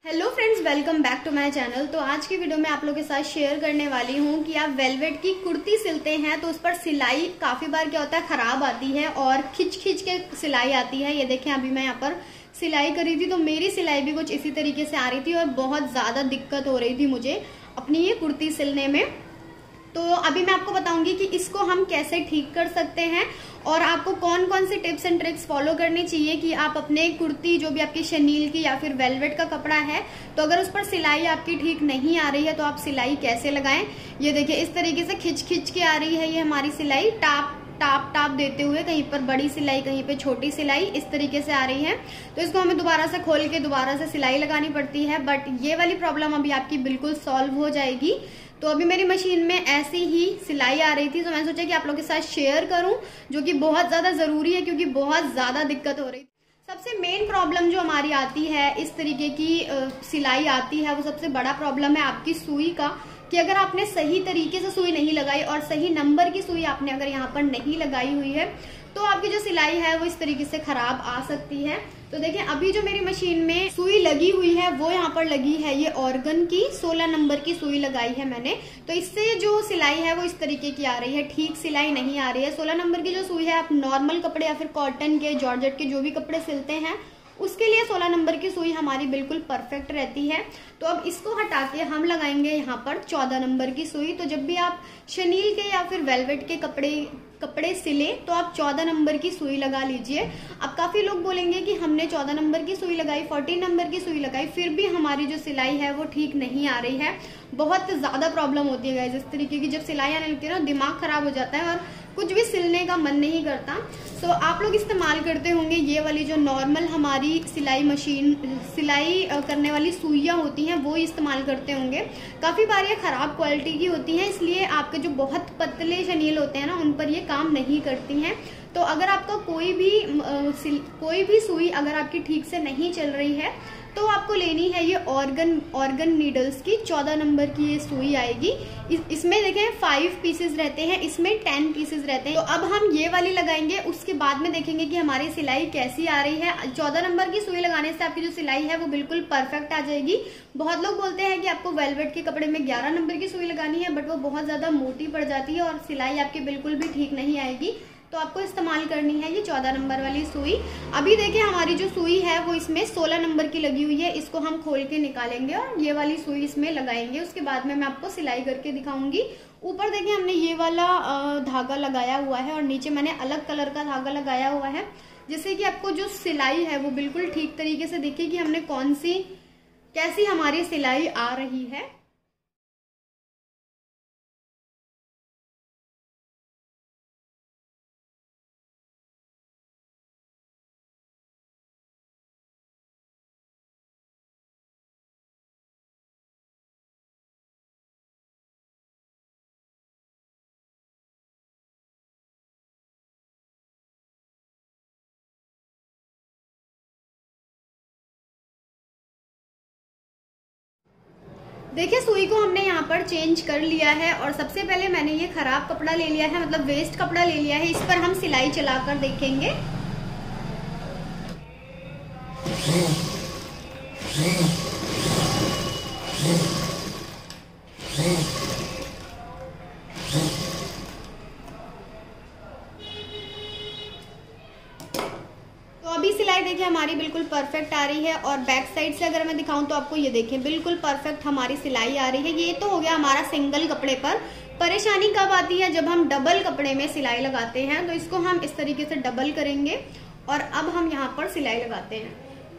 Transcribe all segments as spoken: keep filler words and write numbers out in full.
Hello friends, welcome back to my channel. तो आज की वीडियो में आप लोगों के साथ शेयर करने वाली हूँ कि आप वेलवेट की कुर्ती सिलते हैं तो उस पर सिलाई काफी बार क्या होता है, खराब आती है और खिंच खिंच के सिलाई आती है। ये देखें, अभी मैं यहाँ पर सिलाई करी थी तो मेरी सिलाई भी कुछ इसी तरीके से आ रही थी और बहुत ज्यादा दिक्कत हो रही थी मुझे अपनी ये कुर्ती सिलने में। तो अभी मैं आपको बताऊंगी कि इसको हम कैसे ठीक कर सकते हैं और आपको कौन कौन से टिप्स एंड ट्रिक्स फॉलो करनी चाहिए कि आप अपने कुर्ती, जो भी आपकी शनील की या फिर वेलवेट का कपड़ा है, तो अगर उस पर सिलाई आपकी ठीक नहीं आ रही है तो आप सिलाई कैसे लगाएं। ये देखिए, इस तरीके से खिंच खिंच के आ रही है ये हमारी सिलाई, टाप टाप टाप देते हुए, कहीं पर बड़ी सिलाई कहीं पे छोटी सिलाई, इस तरीके से आ रही है। तो इसको हमें दोबारा से खोल के दोबारा से सिलाई लगानी पड़ती है, बट ये वाली प्रॉब्लम अभी आपकी बिल्कुल सॉल्व हो जाएगी। तो अभी मेरी मशीन में ऐसी ही सिलाई आ रही थी तो मैंने सोचा कि आप लोगों के साथ शेयर करूं, जो कि बहुत ज्यादा जरूरी है क्योंकि बहुत ज्यादा दिक्कत हो रही थी। सबसे मेन प्रॉब्लम जो हमारी आती है, इस तरीके की आ, सिलाई आती है, वो सबसे बड़ा प्रॉब्लम है आपकी सुई का, कि अगर आपने सही तरीके से सुई नहीं लगाई और सही नंबर की सुई आपने अगर यहाँ पर नहीं लगाई हुई है तो आपकी जो सिलाई है वो इस तरीके से खराब आ सकती है। तो देखिए, अभी जो मेरी मशीन में सुई लगी हुई है वो यहाँ पर लगी है ये ऑर्गन की, सोलह नंबर की सुई लगाई है मैंने। तो इससे जो सिलाई है वो इस तरीके की आ रही है, ठीक सिलाई नहीं आ रही है। सोलह नंबर की जो सुई है, आप नॉर्मल कपड़े या फिर कॉटन के, जॉर्जेट के जो भी कपड़े सिलते हैं उसके लिए सोलह नंबर की सुई हमारी बिल्कुल परफेक्ट रहती है। तो अब इसको हटा के हम लगाएंगे यहाँ पर चौदह नंबर की सुई। तो जब भी आप शनील के या फिर वेलवेट के कपड़े कपड़े सिले तो आप चौदह नंबर की सुई लगा लीजिए। अब काफी लोग बोलेंगे कि हमने चौदह नंबर की सुई लगाई, फोर्टीन नंबर की सुई लगाई, फिर भी हमारी जो सिलाई है वो ठीक नहीं आ रही है। बहुत ज्यादा प्रॉब्लम होती है गाइस इस तरीके की, जब सिलाई आने लगती है ना दिमाग खराब हो जाता है और कुछ भी सिलने का मन नहीं करता। तो आप लोग इस्तेमाल करते होंगे ये वाली जो नॉर्मल हमारी सिलाई मशीन, सिलाई करने वाली सुइयां होती हैं वो इस्तेमाल करते होंगे। काफी बार ये खराब क्वालिटी की होती हैं, इसलिए आपके जो बहुत पतले शनील होते हैं ना उन पर ये काम नहीं करती हैं। तो अगर आपका कोई भी कोई भी सुई अगर आपकी ठीक से नहीं चल रही है तो आपको लेनी है ये ऑर्गन ऑर्गन नीडल्स की चौदह नंबर की ये सुई आएगी। इस, इसमें देखें फाइव पीसेस रहते हैं, इसमें टेन पीसेस रहते हैं। तो अब हम ये वाली लगाएंगे, उसके बाद में देखेंगे कि हमारी सिलाई कैसी आ रही है। चौदह नंबर की सुई लगाने से आपकी जो सिलाई है वो बिल्कुल परफेक्ट आ जाएगी। बहुत लोग बोलते हैं कि आपको वेलवेट के कपड़े में ग्यारह नंबर की सुई लगानी है, बट वो बहुत ज्यादा मोटी पड़ जाती है और सिलाई आपकी बिल्कुल भी ठीक नहीं आएगी। तो आपको इस्तेमाल करनी है ये चौदह नंबर वाली सुई। अभी देखिए, हमारी जो सुई है वो इसमें सोलह नंबर की लगी हुई है, इसको हम खोल के निकालेंगे और ये वाली सुई इसमें लगाएंगे। उसके बाद में मैं आपको सिलाई करके दिखाऊंगी। ऊपर देखिए, हमने ये वाला धागा लगाया हुआ है और नीचे मैंने अलग कलर का धागा लगाया हुआ है, जिससे कि आपको जो सिलाई है वो बिल्कुल ठीक तरीके से दिखे कि हमने कौन सी कैसी हमारी सिलाई आ रही है। देखिए, सुई को हमने यहाँ पर चेंज कर लिया है और सबसे पहले मैंने ये खराब कपड़ा ले लिया है, मतलब वेस्ट कपड़ा ले लिया है। इस पर हम सिलाई चलाकर देखेंगे। सिलाई देखिए हमारी बिल्कुल परफेक्ट आ रही है और बैक साइड से अगर मैं दिखाऊं तो आपको ये देखिए बिल्कुल परफेक्ट हमारी सिलाई आ रही है। ये तो हो गया हमारा सिंगल कपड़े पर। परेशानी कब आती है, जब हम डबल कपड़े में सिलाई लगाते हैं। तो इसको हम इस तरीके से डबल करेंगे और अब हम यहाँ पर सिलाई लगाते हैं।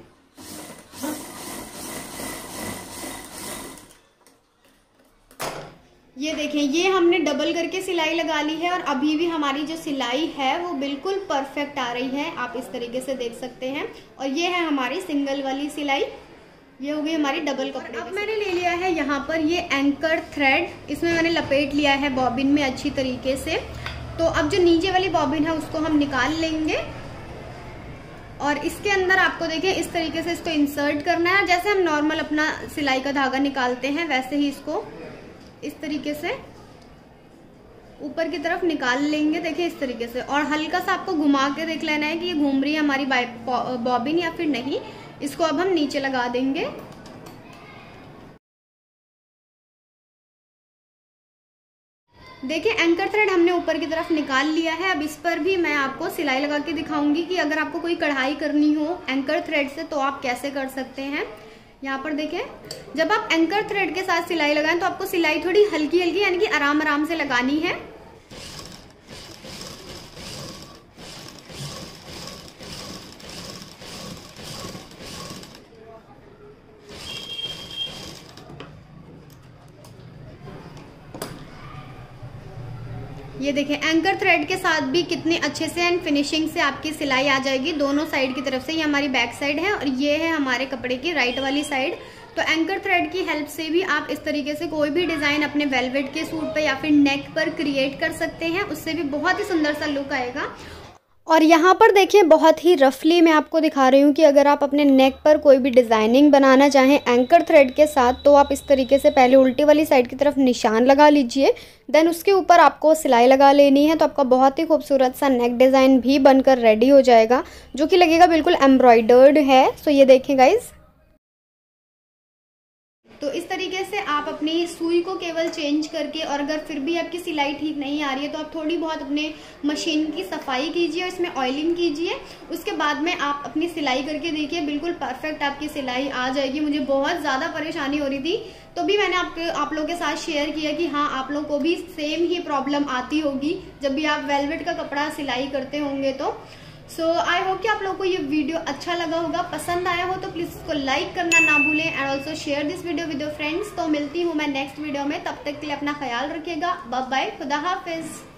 ये देखें, ये हमने डबल करके सिलाई लगा ली है और अभी भी हमारी जो सिलाई है वो बिल्कुल परफेक्ट आ रही है, आप इस तरीके से देख सकते हैं। और ये है हमारी सिंगल वाली सिलाई, ये हो गई हमारी डबल कपड़े। अब मैंने ले लिया है यहाँ पर ये एंकर थ्रेड, इसमें मैंने लपेट लिया है बॉबिन में अच्छी तरीके से। तो अब जो नीचे वाली बॉबिन है उसको हम निकाल लेंगे और इसके अंदर आपको देखिए इस तरीके से इसको इंसर्ट करना है। जैसे हम नॉर्मल अपना सिलाई का धागा निकालते हैं वैसे ही इसको इस तरीके से ऊपर की तरफ निकाल लेंगे। देखिए इस तरीके से, और हल्का सा आपको घुमा के देख लेना है कि ये घूम रही है हमारी बॉबिन या फिर नहीं। इसको अब हम नीचे लगा देंगे देखिए एंकर थ्रेड हमने ऊपर की तरफ निकाल लिया है। अब इस पर भी मैं आपको सिलाई लगा के दिखाऊंगी कि अगर आपको कोई कढ़ाई करनी हो एंकर थ्रेड से तो आप कैसे कर सकते हैं। यहाँ पर देखें, जब आप एंकर थ्रेड के साथ सिलाई लगाएं तो आपको सिलाई थोड़ी हल्की हल्की यानी कि आराम आराम से लगानी है। ये देखें एंकर थ्रेड के साथ भी कितने अच्छे से एंड फिनिशिंग से आपकी सिलाई आ जाएगी दोनों साइड की तरफ से। ये हमारी बैक साइड है और ये है हमारे कपड़े की राइट वाली साइड। तो एंकर थ्रेड की हेल्प से भी आप इस तरीके से कोई भी डिजाइन अपने वेलवेट के सूट पे या फिर नेक पर क्रिएट कर सकते हैं, उससे भी बहुत ही सुंदर सा लुक आएगा। और यहाँ पर देखिए बहुत ही रफली मैं आपको दिखा रही हूँ कि अगर आप अपने नेक पर कोई भी डिज़ाइनिंग बनाना चाहें एंकर थ्रेड के साथ तो आप इस तरीके से पहले उल्टी वाली साइड की तरफ निशान लगा लीजिए, देन उसके ऊपर आपको सिलाई लगा लेनी है। तो आपका बहुत ही खूबसूरत सा नेक डिज़ाइन भी बनकर रेडी हो जाएगा, जो कि लगेगा बिल्कुल एम्ब्रॉयडर्ड है। सो ये देखें गाइज, तो इस तरीके से आप अपनी सुई को केवल चेंज करके, और अगर फिर भी आपकी सिलाई ठीक नहीं आ रही है तो आप थोड़ी बहुत अपने मशीन की सफाई कीजिए और इसमें ऑयलिंग कीजिए। उसके बाद में आप अपनी सिलाई करके देखिए, बिल्कुल परफेक्ट आपकी सिलाई आ जाएगी। मुझे बहुत ज़्यादा परेशानी हो रही थी तो भी मैंने आपके आप लोगों के साथ शेयर किया कि हाँ आप लोगों को भी सेम ही प्रॉब्लम आती होगी जब भी आप वेलवेट का कपड़ा सिलाई करते होंगे। तो सो आई होप कि आप लोगों को ये वीडियो अच्छा लगा होगा, पसंद आया हो तो प्लीज इसको लाइक करना ना भूलें and also share this video with your friends. तो मिलती हूँ मैं नेक्स्ट वीडियो में, तब तक के लिए अपना ख्याल रखिएगा। बाय बाय, खुदा हाफिज।